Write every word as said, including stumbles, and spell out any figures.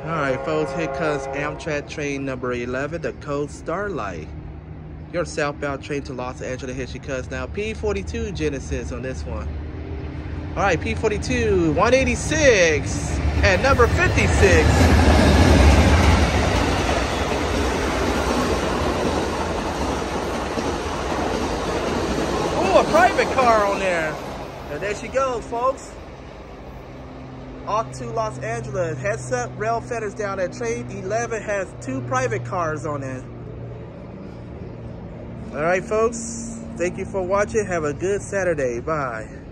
Alright folks, here comes Amtrak train number eleven, the Coast Starlight. Your southbound train to Los Angeles. Here she comes now. P forty-two Genesis on this one. Alright, P forty-two, one eighty-six, and number fifty-six. Oh, a private car on there. And there she goes, folks. Off to Los Angeles. Heads up, rail feathers down at train eleven has two private cars on it. All right, folks. Thank you for watching. Have a good Saturday. Bye.